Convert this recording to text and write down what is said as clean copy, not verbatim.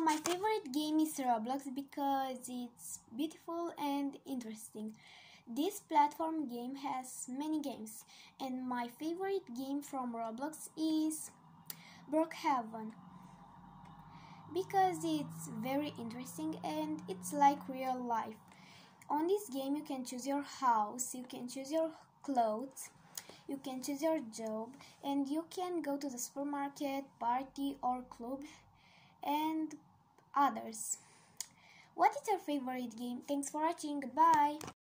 My favorite game is Roblox because it's beautiful and interesting. This platform game has many games, and my favorite game from Roblox is Brookhaven because it's very interesting and it's like real life. On this game you can choose your house, you can choose your clothes, you can choose your job, and you can go to the supermarket, party or club and others. What is your favorite game? Thanks for watching. Goodbye.